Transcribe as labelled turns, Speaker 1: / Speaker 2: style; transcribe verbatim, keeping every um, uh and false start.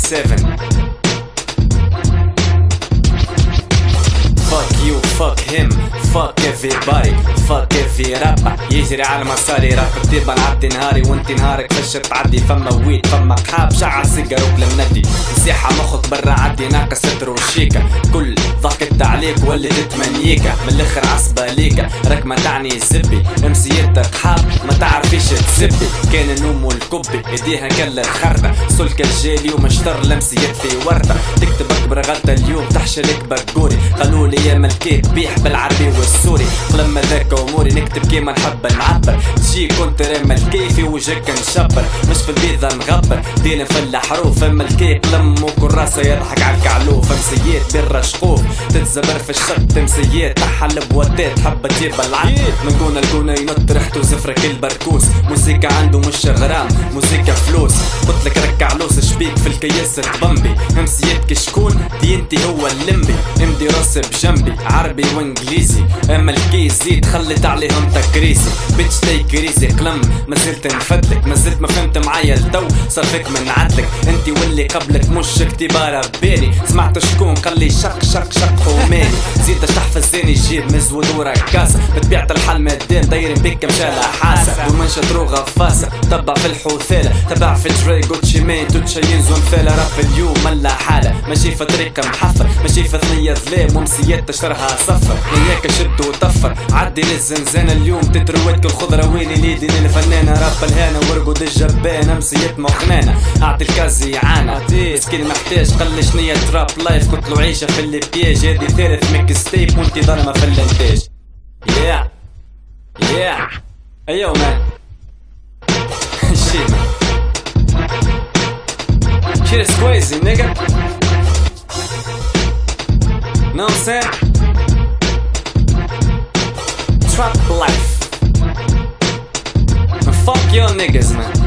Speaker 1: seven. Fuck you, fuck him, fuck everybody, fuck every rapper. يجري على مساري راب كتير بنعدي نهاري وانت نهارك فش تعدي. فما ويد فما قحاب شعر سيجار وبلمنتي مسيحة مخك برا عدي ناقص ستر وشيكا. كل ضحكت عليك ولي تتمنيكا من الاخر عصبة ليكا راك ما تعني زبي. امسيتك قحاب ما تعرفيش تسبي. كان النوم والكبي ايديها كلا الخردة سلك الجالي ومشتر لمسيت في وردة. تكتب اكبر غلطة اليوم تحشلك بقوري. قالولي يا ملكيت بيح بالعربي والسوري. قلما ذاك اموري نكتب كيما نحب نعبر. تجي كنت رمى الكيفي وجهك نشبر مش في البيضة نغبر. دين في الحروف اما الكيك لم وكراسة يضحك على الكعلوف. امسيات بير شقوف تتزبر في الشط. تمسيات تحل بوتات حبة تجيب العقل. من كونا لكونا ينط ريحته زفرك البركوس. موسيقى عنده مش غرام موسيقى فلوس. قلتلك ركع لوس شبيك في الكيس تبمبي. امسيات كشكون دينتي هو اللمبي. امدي راسي بجنبي عربي وانجليزي. اما الكي زيد خلت عليهم تكريسي. بيتش تاي كريزي قلم ما زلت نفدلك. ما زلت ما فهمت معايا التو صار فيك من عدلك. انتي واللي قبلك مش اكتبارة بيني. سمعت شكون قال لي شق شق شق خوماني. زيد تحفظ زيني جيب مزود وركاسة. بتبيعت الحل مادام دايرين بيك مشالة حاسة. ومنشة طرو غفاسة تبع في الحوثالة. تبع في تري جوتشي مان توتشاين زون فالة. راب اليوم ملا حالة ماشي في طريقة محفر. ماشي في ثنية ظلام ومسيات تشترها صفر. وياك شد وطفر عدي للزنزانة اليوم تتروت الخضرة. ويني ليدي للفنانة راب الهانة وارقد الجبانة. امسيات مخنانة اعطي الكازي عانة مسكين محتاج قل شنية تراب لايف. قلتلو عيشة في البياج هادي ثالث ميك ستيب وانتي ظلمة في الانتاج. يا يا ايو مان shit man shit is crazy nigga. Know what I'm saying? Trap life. And fuck your niggas man.